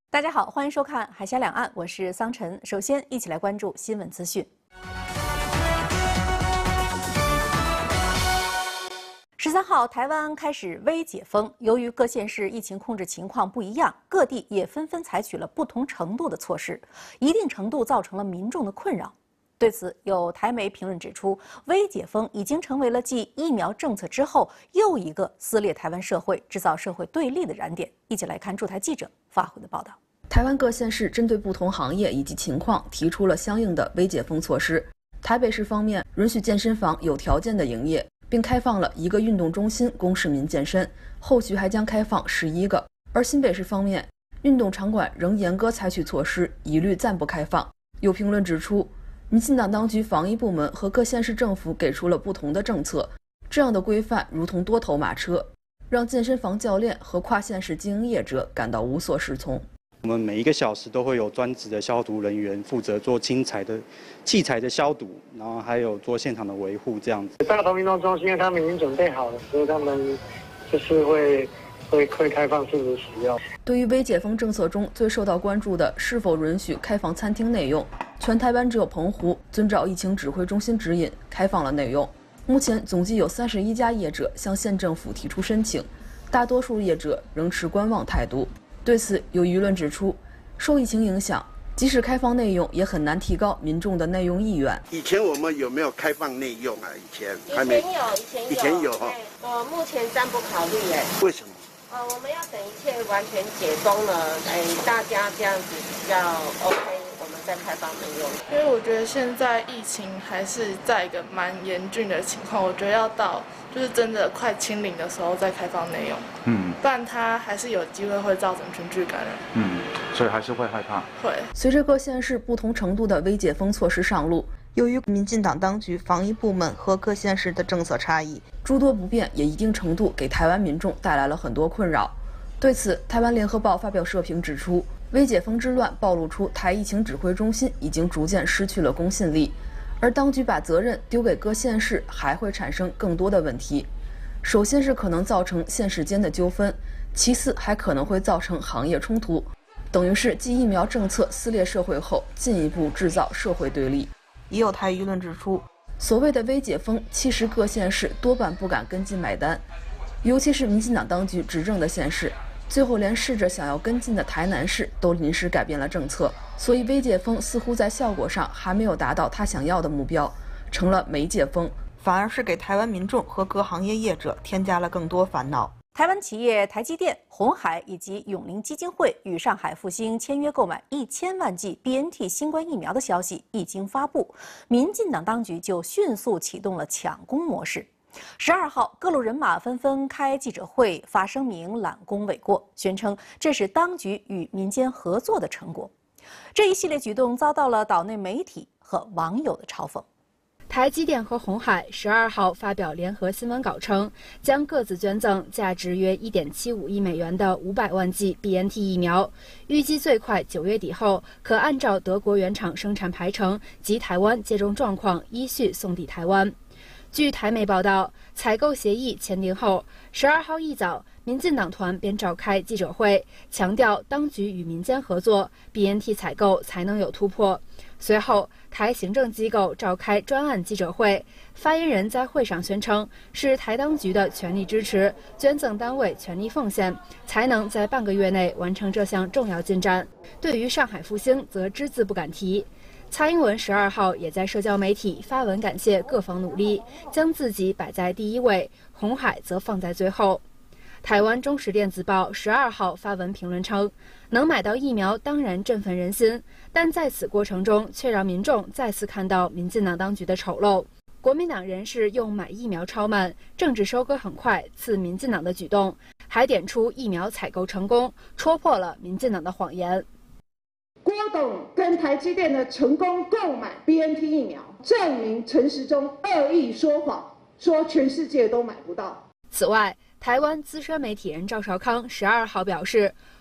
大家好，欢迎收看《海峡两岸》，我是桑晨。首先，一起来关注新闻资讯。13号，台湾开始微解封，由于各县市疫情控制情况不一样，各地也纷纷采取了不同程度的措施，一定程度造成了民众的困扰。对此，有台媒评论指出，微解封已经成为了继疫苗政策之后又一个撕裂台湾社会、制造社会对立的燃点。一起来看驻台记者发回的报道。 台湾各县市针对不同行业以及情况提出了相应的微解封措施。台北市方面允许健身房有条件的营业，并开放了1个运动中心供市民健身，后续还将开放11个。而新北市方面，运动场馆仍严格采取措施，一律暂不开放。有评论指出，民进党当局防疫部门和各县市政府给出了不同的政策，这样的规范如同多头马车，让健身房教练和跨县市经营业者感到无所适从。 我们每1个小时都会有专职的消毒人员负责做器材的消毒，然后还有做现场的维护这样子。 大同运动中心他们已经准备好了，所以他们就是会开放禁止使用。 对于微解封政策中最受到关注的是否允许开放餐厅内用，全台湾只有澎湖遵照疫情指挥中心指引开放了内用。目前总计有31家业者向县政府提出申请，大多数业者仍持观望态度。对此，有舆论指出，受疫情影响，即使开放内用，也很难提高民众的内用意愿。 以前我们有没有开放内用啊？以前有哈。 目前暂不考虑哎。 为什么？ 我们要等一切完全解封了，大家这样子比较 OK， 我们再开放内用。 因为我觉得现在疫情还是在一个蛮严峻的情况，我觉得要到就是真的快清零的时候再开放内用，不然它还是有机会会造成群聚感染， 所以还是会害怕。 会。 随着各县市不同程度的微解封措施上路，由于民进党当局防疫部门和各县市的政策差异，诸多不便也一定程度给台湾民众带来了很多困扰。对此，台湾联合报发表社评指出，微解封之乱暴露出台疫情指挥中心已经逐渐失去了公信力，而当局把责任丢给各县市，还会产生更多的问题。首先是可能造成县市间的纠纷，其次还可能会造成行业冲突，等于是继疫苗政策撕裂社会后，进一步制造社会对立。也有台舆论指出，所谓的微解封，其实各县市多半不敢跟进买单，尤其是民进党当局执政的县市，最后连试着想要跟进的台南市都临时改变了政策，所以微解封似乎在效果上还没有达到他想要的目标，成了没解封，反而是给台湾民众和各行业业者添加了更多烦恼。 台湾企业台积电、鸿海以及永龄基金会与上海复星签约购买1000万剂 BNT 新冠疫苗的消息一经发布，民进党当局就迅速启动了抢攻模式。12号，各路人马纷纷开记者会发声明揽功诿过，宣称这是当局与民间合作的成果。这一系列举动遭到了岛内媒体和网友的嘲讽。 台积电和鸿海12号发表联合新闻稿称，将各自捐赠价值约1.75亿美元的500万剂 BNT 疫苗，预计最快9月底后可按照德国原厂生产排程及台湾接种状况依序送抵台湾。据台媒报道，采购协议签订后，12号一早，民进党团便召开记者会，强调当局与民间合作 ，BNT 采购才能有突破。随后，台行政机构召开专案记者会，发言人在会上宣称，是台当局的全力支持，捐赠单位全力奉献，才能在半个月内完成这项重要进展。对于上海复星，则只字不敢提。蔡英文12号也在社交媒体发文感谢各方努力，将自己摆在第一位，鸿海则放在最后。台湾中时电子报12号发文评论称，能买到疫苗当然振奋人心，但在此过程中却让民众再次看到民进党当局的丑陋。国民党人士用买疫苗超慢、政治收割很快刺民进党的举动，还点出疫苗采购成功，戳破了民进党的谎言。 郭董跟台积电的成功购买 BNT 疫苗，证明陈时中恶意说谎，说全世界都买不到。 此外，台湾资深媒体人赵少康12号表示，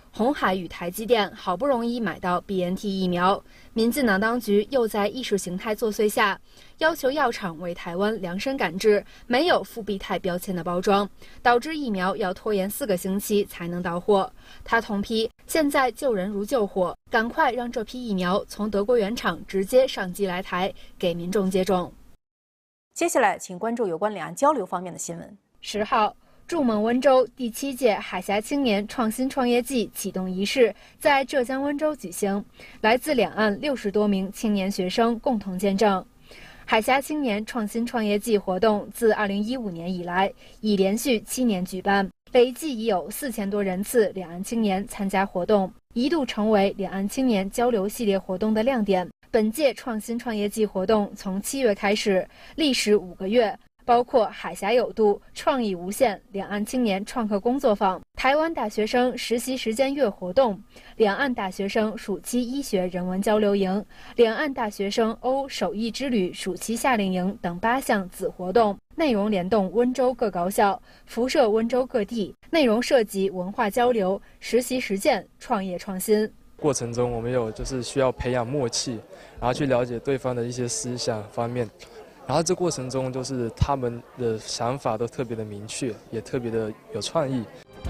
鸿海与台积电好不容易买到 BNT 疫苗，民进党当局又在意识形态作祟下，要求药厂为台湾量身赶制没有复必泰标签的包装，导致疫苗要拖延4个星期才能到货。他痛批现在救人如救火，赶快让这批疫苗从德国原厂直接上机来台，给民众接种。 接下来，请关注有关两岸交流方面的新闻。 10号。筑梦温州第7届海峡青年创新创业季启动仪式在浙江温州举行，来自两岸60多名青年学生共同见证。海峡青年创新创业季活动自2015年以来，已连续7年举办，累计已有4000多人次两岸青年参加活动，一度成为两岸青年交流系列活动的亮点。本届创新创业季活动从7月开始，历时5个月。包括海峡有度、创意无限、两岸青年创客工作坊、台湾大学生实习实践月活动、两岸大学生暑期医学人文交流营、两岸大学生欧手艺之旅暑期夏令营等8项子活动，内容联动温州各高校，辐射温州各地，内容涉及文化交流、实习实践、创业创新。 过程中我们有需要培养默契，然后去了解对方的一些思想方面。然后这过程中，他们的想法都特别的明确，也特别的有创意。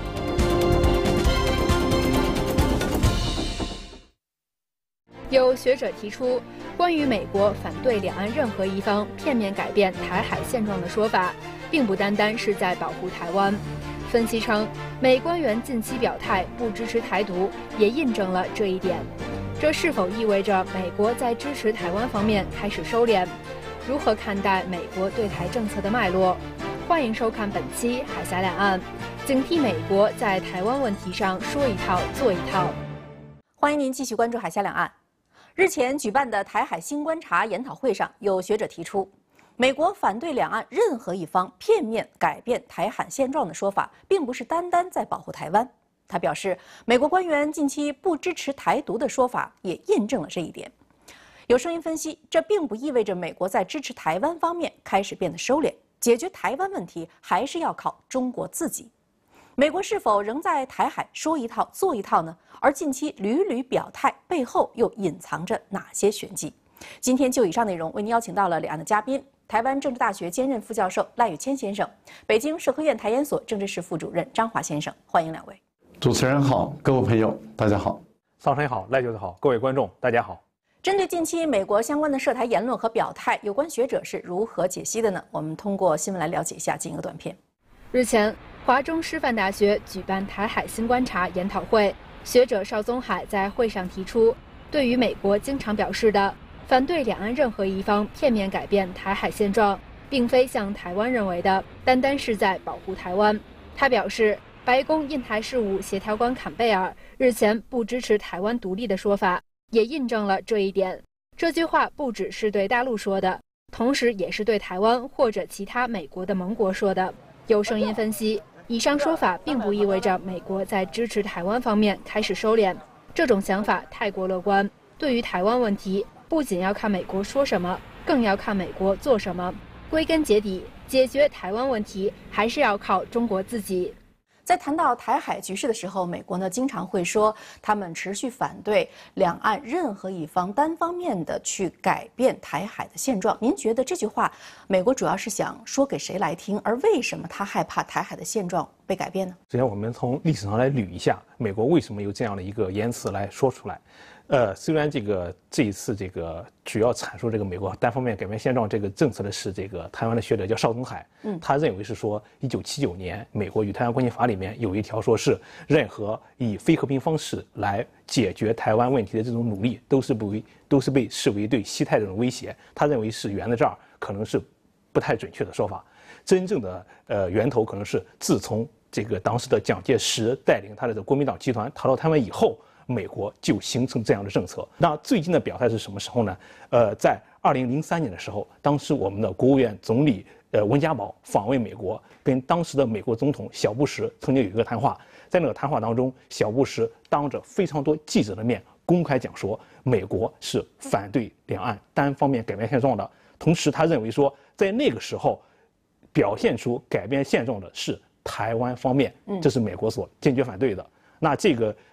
有学者提出，关于美国反对两岸任何一方片面改变台海现状的说法，并不单单是在保护台湾。分析称，美官员近期表态不支持台独，也印证了这一点。这是否意味着美国在支持台湾方面开始收敛？如何看待美国对台政策的脉络？欢迎收看本期《海峡两岸》，警惕美国在台湾问题上说一套做一套。 欢迎您继续关注《海峡两岸》。日前举办的台海新观察研讨会上，有学者提出，美国反对两岸任何一方片面改变台海现状的说法，并不是单单在保护台湾。他表示，美国官员近期不支持台独的说法，也印证了这一点。有声音分析，这并不意味着美国在支持台湾方面开始变得收敛，解决台湾问题还是要靠中国自己。美国是否仍在台海说一套做一套呢？而近期屡屡表态背后又隐藏着哪些玄机？今天就以上内容为您邀请到了两岸的嘉宾：台湾政治大学兼任副教授赖宇谦先生，北京社科院台研所政治室副主任张华先生。欢迎两位。 主持人好，各位朋友大家好。 桑晨好，赖教授好，各位观众大家好。 针对近期美国相关的涉台言论和表态，有关学者是如何解析的呢？我们通过新闻来了解一下，进一个短片。 日前，华中师范大学举办台海新观察研讨会，学者邵宗海在会上提出，对于美国经常表示的反对两岸任何一方片面改变台海现状，并非像台湾认为的单单是在保护台湾。他表示，白宫印太事务协调官坎贝尔日前不支持台湾独立的说法，也印证了这一点。这句话不只是对大陆说的，同时也是对台湾或者其他美国的盟国说的。有声音分析，以上说法并不意味着美国在支持台湾方面开始收敛，这种想法太过乐观。对于台湾问题，不仅要看美国说什么，更要看美国做什么。归根结底，解决台湾问题还是要靠中国自己。 在谈到台海局势的时候，美国呢经常会说他们持续反对两岸任何一方单方面的去改变台海的现状。您觉得这句话，美国主要是想说给谁来听？而为什么他害怕台海的现状被改变呢？ 首先，我们从历史上来捋一下，美国为什么有这样的一个言辞来说出来。虽然这一次主要阐述美国单方面改变现状政策的是台湾的学者叫邵宗海，他认为是说1979年美国与台湾关系法里面有一条说是任何以非和平方式来解决台湾问题的这种努力都是被视为对西太这种威胁，他认为是源在这儿，可能是不太准确的说法。真正的源头可能是自从当时的蒋介石带领他的国民党集团逃到台湾以后，美国就形成这样的政策。那最近的表态是什么时候呢？在2003年的时候，当时我们的国务院总理温家宝访问美国，跟当时的美国总统小布什曾经有一个谈话。在那个谈话当中，小布什当着非常多记者的面公开讲说，美国是反对两岸单方面改变现状的。同时，他认为说，在那个时候表现出改变现状的是台湾方面，这是美国所坚决反对的。那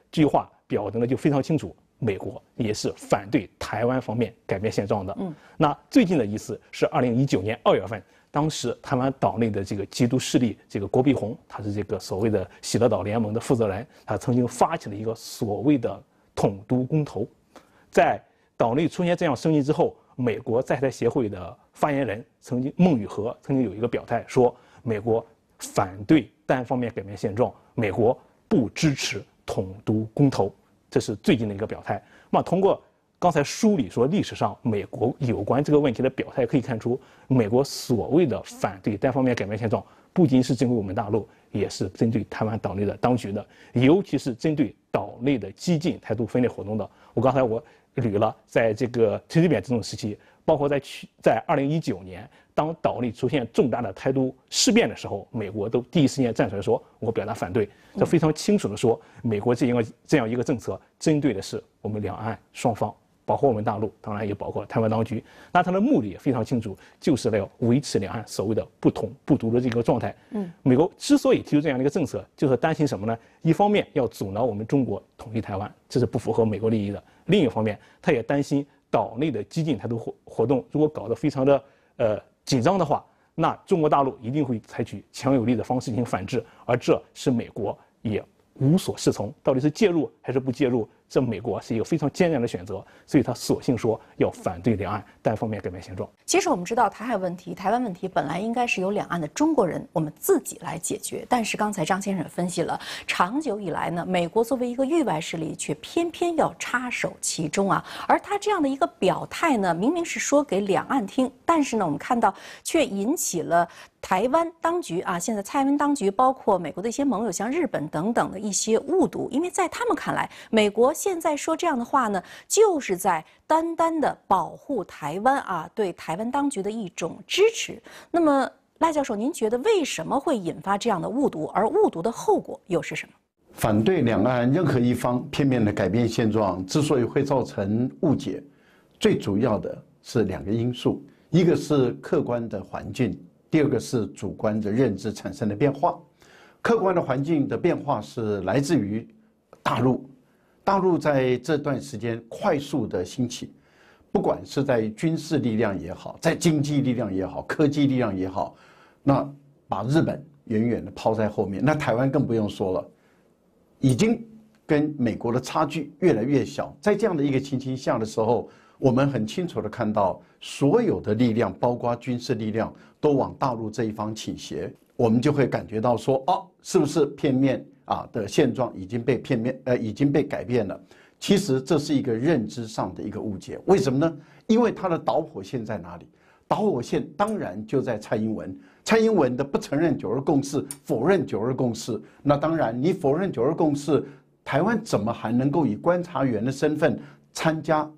这句话表达的就非常清楚，美国也是反对台湾方面改变现状的。那最近的一次是2019年2月份。当时台湾岛内的这个缉毒势力，这个郭碧宏，他是这个所谓的喜乐岛联盟的负责人，他曾经发起了一个所谓的统独公投。在岛内出现这样声音之后，美国在台协会的发言人孟宇和曾经有一个表态说，美国反对单方面改变现状，美国不支持统独公投，这是最近的一个表态。那么通过刚才梳理说历史上美国有关这个问题的表态，可以看出，美国所谓的反对单方面改变现状，不仅是针对我们大陆，也是针对台湾岛内的当局的，尤其是针对岛内的激进台独分裂活动的。刚才我捋了，在这个陈水扁这种时期，包括在2019年，当岛内出现重大的台独事变的时候，美国都第一时间站出来说，我表达反对。这非常清楚的说，美国这样一个政策，针对的是我们两岸双方。包括我们大陆，当然也包括台湾当局。那它的目的也非常清楚，就是要维持两岸所谓的不统不独的这个状态。美国之所以提出这样的一个政策，就是担心什么呢？一方面要阻挠我们中国统一台湾，这是不符合美国利益的；另一方面，他也担心岛内的激进台独活动如果搞得非常的紧张的话，那中国大陆一定会采取强有力的方式进行反制，而这是美国也无所适从，到底是介入还是不介入？这美国是一个非常艰难的选择，所以他索性说要反对两岸单方面改变现状。 其实我们知道，台海问题、台湾问题本来应该是由两岸的中国人我们自己来解决，但是刚才张先生也分析了，长久以来呢，美国作为一个域外势力，却偏偏要插手其中啊。而他这样的一个表态呢，明明是说给两岸听，但是呢，我们看到却引起了台湾当局啊，现在蔡英文当局，包括美国的一些盟友，像日本等等的一些误读，因为在他们看来，美国现在说这样的话呢，就是在单单的保护台湾啊，对台湾当局的一种支持。那么赖教授，您觉得为什么会引发这样的误读？而误读的后果又是什么？ 反对两岸任何一方片面的改变现状，之所以会造成误解，最主要的是两个因素，一个是客观的环境，第二个是主观的认知产生的变化。客观的环境的变化是来自于大陆。大陆在这段时间快速的兴起，不管是在军事力量也好，在经济力量也好，科技力量也好，那把日本远远的抛在后面，那台湾更不用说了，已经跟美国的差距越来越小。在这样的一个情形下的时候，我们很清楚的看到，所有的力量，包括军事力量，都往大陆这一方倾斜，我们就会感觉到说，是不是片面的现状已经被改变了？其实这是一个认知上的一个误解。为什么呢？因为它的导火线在哪里？导火线当然就在蔡英文。蔡英文的不承认九二共识，否认九二共识。那当然，你否认九二共识，台湾怎么还能够以观察员的身份参加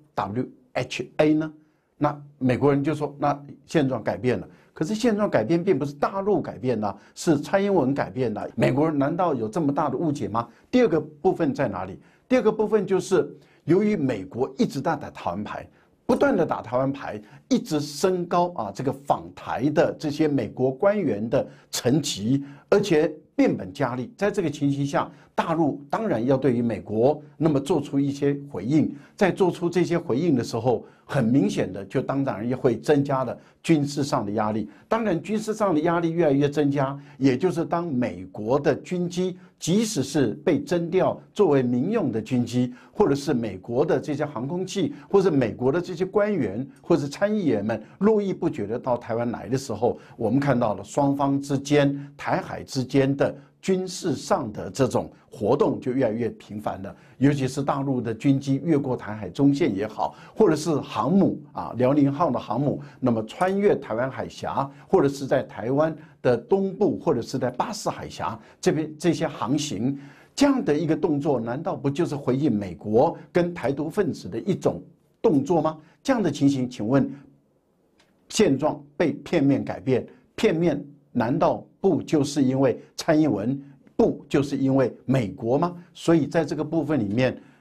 WHA 呢？那美国人就说，那现状改变了。可是现状改变并不是大陆改变的，是蔡英文改变的。美国人难道有这么大的误解吗？第二个部分在哪里？第二个部分就是由于美国一直在打台湾牌，不断的打台湾牌，一直升高这个访台的这些美国官员的层级，而且变本加厉。在这个情形下，大陆当然要对于美国那么做出一些回应。在做出这些回应的时候，很明显的就当然也会增加了军事上的压力。当然，军事上的压力越来越增加，也就是当美国的军机即使是被征调作为民用的军机，或者是美国的这些航空器，或者美国的这些官员或者参议员们络绎不绝的到台湾来的时候，我们看到了双方之间、台海之间的军事上的这种活动就越来越频繁了。尤其是大陆的军机越过台海中线也好，或者是航母辽宁号的航母，那么穿越台湾海峡，或者是在台湾的东部，或者是在巴士海峡这边这些航行，这样的一个动作，难道不就是回应美国跟台独分子的一种动作吗？这样的情形，请问现状被片面改变，片面难道不就是因为蔡英文？不就是因为美国吗？所以在这个部分里面，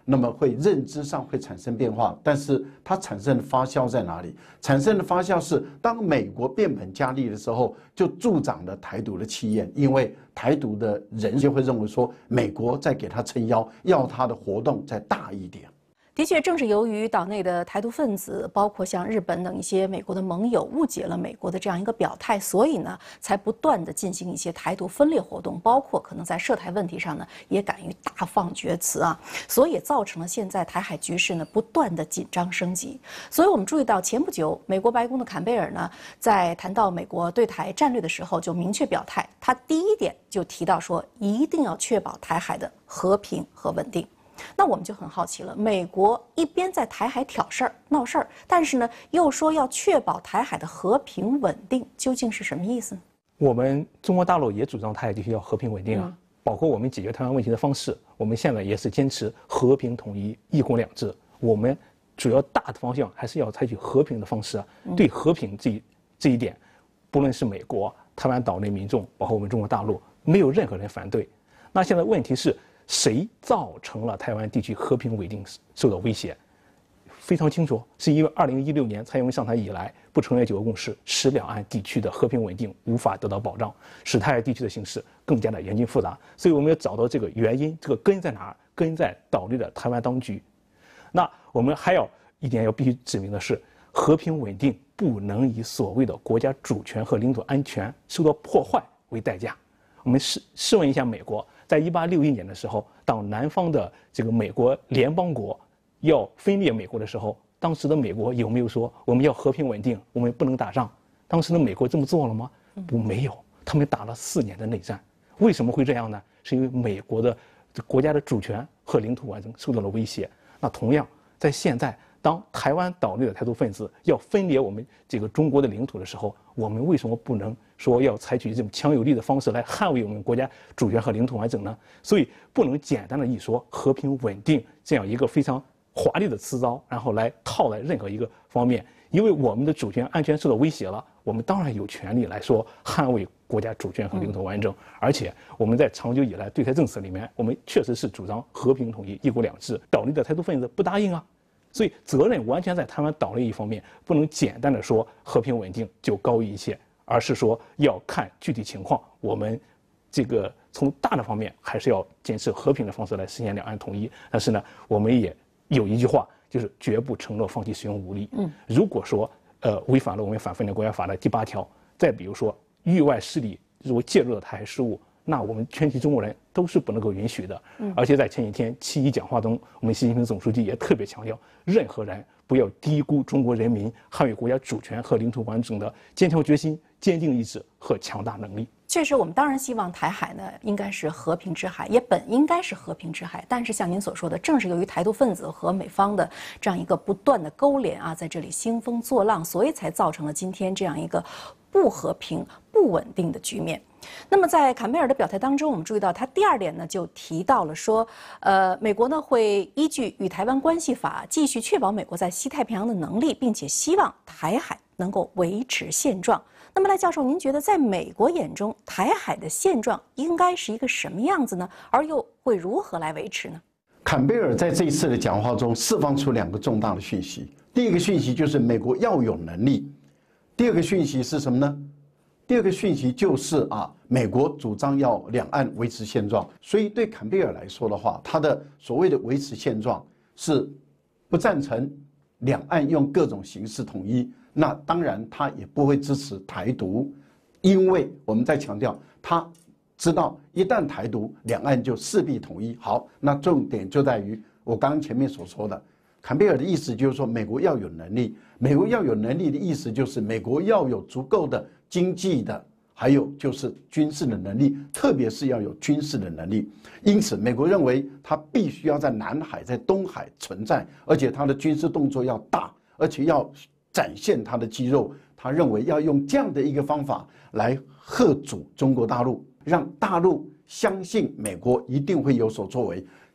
那么会认知上会产生变化，但是它产生的发酵在哪里？产生的发酵是当美国变本加厉的时候，就助长了台独的气焰，因为台独的人就会认为说，美国在给他撑腰，要他的活动再大一点。 的确，正是由于岛内的台独分子，包括像日本等一些美国的盟友误解了美国的这样一个表态，所以呢，才不断的进行一些台独分裂活动，包括可能在涉台问题上呢，也敢于大放厥词啊，所以也造成了现在台海局势呢不断的紧张升级。所以我们注意到，前不久美国白宫的坎贝尔呢，在谈到美国对台战略的时候，就明确表态，他第一点就提到说，一定要确保台海的和平和稳定。那我们就很好奇了，美国一边在台海挑事儿、闹事儿，但是呢，又说要确保台海的和平稳定，究竟是什么意思呢？ 我们中国大陆也主张台海地区要和平稳定啊，包括我们解决台湾问题的方式，我们现在也是坚持和平统一、一国两制。我们主要大的方向还是要采取和平的方式啊。对和平这一点，不论是美国、台湾岛内民众，包括我们中国大陆，没有任何人反对。那现在问题是，谁造成了台湾地区和平稳定受到威胁？非常清楚，是因为2016年蔡英文上台以来不承认9个共识，使两岸地区的和平稳定无法得到保障，使台海地区的形势更加的严峻复杂。所以我们要找到这个原因，这个根在哪儿？根在岛内的台湾当局。那我们还要一点要必须指明的是，和平稳定不能以所谓的国家主权和领土安全受到破坏为代价。我们试问一下美国，在1861年的时候，当南方的这个美国联邦国要分裂美国的时候，当时的美国有没有说我们要和平稳定，我们不能打仗？当时的美国这么做了吗？没有，他们打了4年的内战。为什么会这样呢？是因为美国的国家的主权和领土完整受到了威胁。那同样，在现在，当台湾岛内的台独分子要分裂我们这个中国的领土的时候，我们为什么不能说要采取这种强有力的方式来捍卫我们国家主权和领土完整呢？所以不能简单的一说和平稳定这样一个非常华丽的词招，然后来套在任何一个方面。因为我们的主权安全受到威胁了，我们当然有权利来说捍卫国家主权和领土完整。而且我们在长久以来对台政策里面，我们确实是主张和平统一、一国两制。岛内的台独分子不答应啊，所以责任完全在台湾岛内一方面，不能简单的说和平稳定就高于一切，而是说要看具体情况。我们这个从大的方面还是要坚持和平的方式来实现两岸统一。但是呢，我们也有一句话，就是绝不承诺放弃使用武力。如果说违反了我们反分裂国家法的第8条，再比如说域外势力如果介入了台海事务，那我们全体中国人都是不能够允许的。而且在前几天7.1讲话中，我们习近平总书记也特别强调，任何人不要低估中国人民捍卫国家主权和领土完整的坚强决心、坚定意志和强大能力。 确实，我们当然希望台海呢应该是和平之海，也本应该是和平之海。但是像您所说的，正是由于台独分子和美方的这样一个不断的勾连啊，在这里兴风作浪，所以才造成了今天这样一个不和平、不稳定的局面。那么在坎贝尔的表态当中，我们注意到他第2点呢就提到了说，美国呢会依据《与台湾关系法》继续确保美国在西太平洋的能力，并且希望台海能够维持现状。那么赖教授，您觉得在美国眼中，台海的现状应该是一个什么样子呢？而又会如何来维持呢？ 坎贝尔在这一次的讲话中释放出2个重大的讯息。第一个讯息就是美国要有能力，第二个讯息是什么呢？第二个讯息就是美国主张要两岸维持现状。所以对坎贝尔来说的话，他的所谓的维持现状是不赞成两岸用各种形式统一。那当然他也不会支持台独，因为我们在强调，他知道一旦台独，两岸就势必统一。好，那重点就在于我刚刚前面所说的，坎贝尔的意思就是说，美国要有能力。美国要有能力的意思就是美国要有足够的经济的，还有就是军事的能力，特别是要有军事的能力。因此，美国认为他必须要在南海、在东海存在，而且他的军事动作要大，而且要展现他的肌肉。他认为要用这样的一个方法来嚇阻中国大陆，让大陆相信美国一定会有所作为。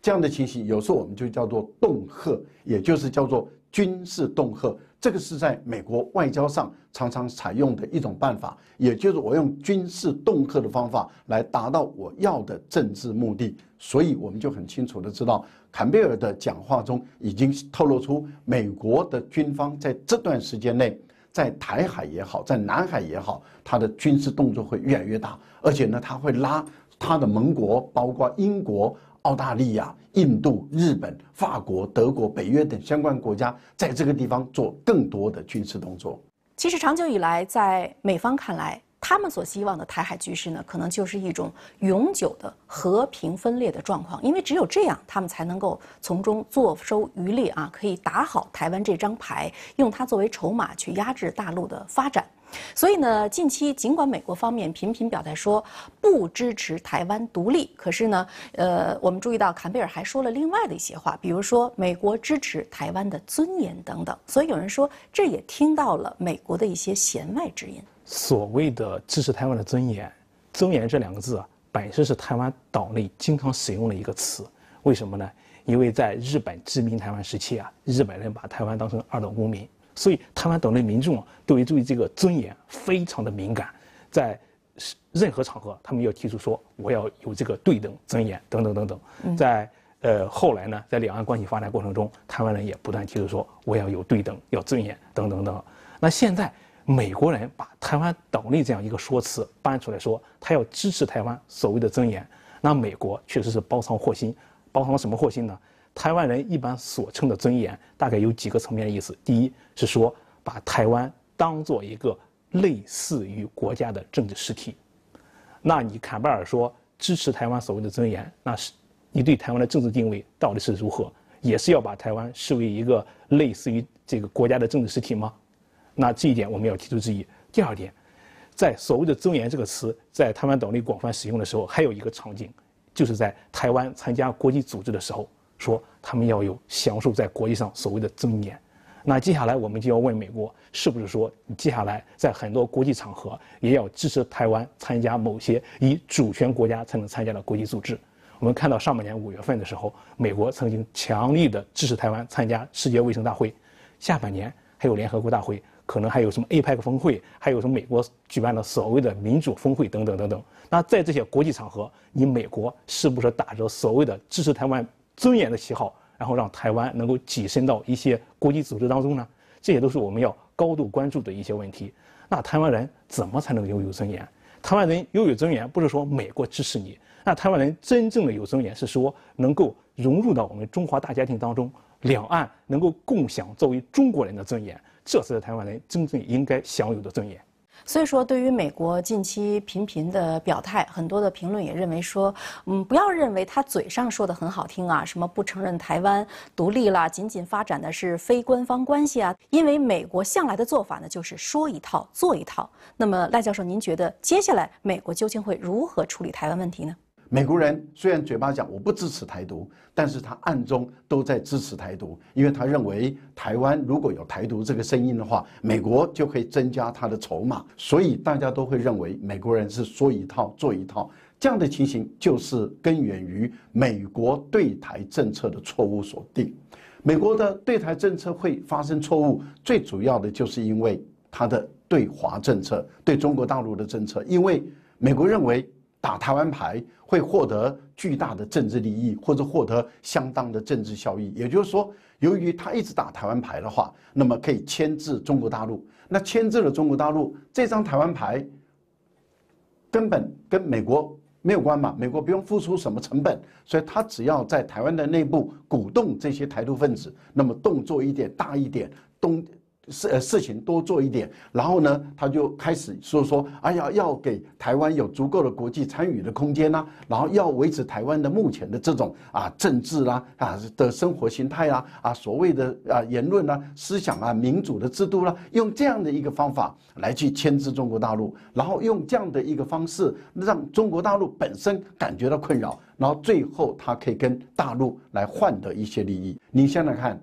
这样的情形，有时候我们就叫做恫吓，也就是叫做军事恫吓。这个是在美国外交上常常采用的一种办法，也就是我用军事恫吓的方法来达到我要的政治目的。所以我们就很清楚的知道，坎贝尔的讲话中已经透露出美国的军方在这段时间内，在台海也好，在南海也好，它的军事动作会越来越大，而且呢，它会拉它的盟国，包括英国、澳大利亚、印度、日本、法国、德国、北约等相关国家，在这个地方做更多的军事动作。 其实长久以来，在美方看来，他们所希望的台海局势呢，可能就是一种永久的和平分裂的状况，因为只有这样，他们才能够从中坐收渔利啊，可以打好台湾这张牌，用它作为筹码去压制大陆的发展。所以呢，近期尽管美国方面频频表态说不支持台湾独立，可是呢，我们注意到坎贝尔还说了另外的一些话，比如说美国支持台湾的尊严等等。所以有人说，这也听到了美国的一些弦外之音。 所谓的支持台湾的尊严，尊严这两个字啊，本身是台湾岛内经常使用的一个词。为什么呢？因为在日本殖民台湾时期啊，日本人把台湾当成二等公民。所以，台湾岛内民众对于这个尊严非常的敏感，在任何场合，他们要提出说我要有这个对等尊严等等等等。在后来呢，在两岸关系发展过程中，台湾人也不断提出说我要有对等、要尊严等等等。那现在美国人把台湾岛内这样一个说辞搬出来说，他要支持台湾所谓的尊严，那美国确实是包藏祸心，包藏什么祸心呢？台湾人一般所称的尊严，大概有几个层面的意思。第一是说，把台湾当做一个类似于国家的政治实体。那你坎贝尔说支持台湾所谓的尊严，那是你对台湾的政治定位到底是如何？也是要把台湾视为一个类似于这个国家的政治实体吗？那这一点我们要提出质疑。第二点，在所谓的尊严这个词在台湾岛内广泛使用的时候，还有一个场景，就是在台湾参加国际组织的时候，说他们要有享受在国际上所谓的尊严。那接下来我们就要问美国，是不是说你接下来在很多国际场合也要支持台湾参加某些以主权国家才能参加的国际组织？我们看到上半年5月份的时候，美国曾经强力的支持台湾参加世界卫生大会，下半年还有联合国大会，可能还有什么 APEC 峰会，还有什么美国举办的所谓的民主峰会等等等等。那在这些国际场合，你美国是不是打着所谓的支持台湾尊严的旗号，然后让台湾能够跻身到一些国际组织当中呢？这些都是我们要高度关注的一些问题。那台湾人怎么才能拥有尊严？台湾人拥有尊严，不是说美国支持你，那台湾人真正的有尊严是说能够融入到我们中华大家庭当中，两岸能够共享作为中国人的尊严，这才是台湾人真正应该享有的尊严。 所以说，对于美国近期频频的表态，很多的评论也认为说，不要认为他嘴上说的很好听啊，什么不承认台湾独立啦，仅仅发展的是非官方关系啊，因为美国向来的做法呢，就是说一套做一套。那么赖教授，您觉得接下来美国究竟会如何处理台湾问题呢？ 美国人虽然嘴巴讲我不支持台独，但是他暗中都在支持台独，因为他认为台湾如果有台独这个声音的话，美国就可以增加他的筹码，所以大家都会认为美国人是说一套做一套。这样的情形就是根源于美国对台政策的错误所定。美国的对台政策会发生错误，最主要的就是因为它的对华政策、对中国大陆的政策，因为美国认为打台湾牌会获得巨大的政治利益，或者获得相当的政治效益。也就是说，由于他一直打台湾牌的话，那么可以牵制中国大陆。那牵制了中国大陆，这张台湾牌根本跟美国没有关嘛，美国不用付出什么成本，所以他只要在台湾的内部鼓动这些台独分子，那么动作一点大一点，事情多做一点，然后呢，他就开始说，哎呀，要给台湾有足够的国际参与的空间啦，然后要维持台湾的目前的这种政治啦的生活形态啦所谓的言论啦、思想啊、民主的制度啦，用这样的一个方法来去牵制中国大陆，然后用这样的一个方式让中国大陆本身感觉到困扰，然后最后他可以跟大陆来换得一些利益。你想想看。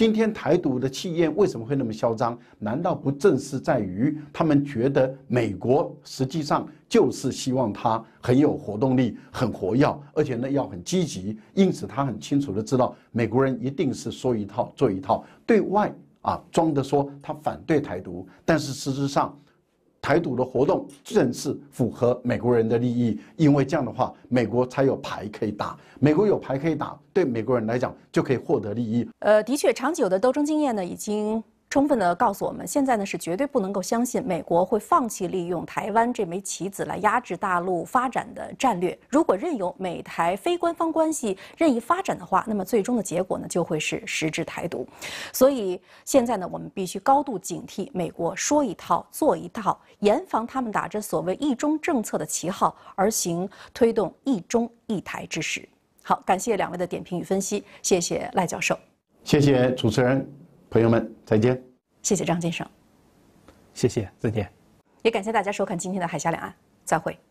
今天台独的气焰为什么会那么嚣张？难道不正是在于他们觉得美国实际上就是希望他很有活动力、很活跃，而且呢要很积极，因此他很清楚的知道美国人一定是说一套做一套，对外装的说他反对台独，但是事实上。台独的活动正是符合美国人的利益，因为这样的话，美国才有牌可以打。美国有牌可以打，对美国人来讲就可以获得利益。 的确，长久的斗争经验呢，已经充分地告诉我们，现在呢是绝对不能够相信美国会放弃利用台湾这枚棋子来压制大陆发展的战略。如果任由美台非官方关系任意发展的话，那么最终的结果呢就会是实质台独。所以现在呢，我们必须高度警惕美国说一套做一套，严防他们打着所谓一中政策的旗号而行推动一中一台之实。好，感谢两位的点评与分析，谢谢赖教授， 谢谢主持人。朋友们，再见。 谢谢张先生， 谢谢，再见。 也感谢大家收看今天的海峡两岸，再会。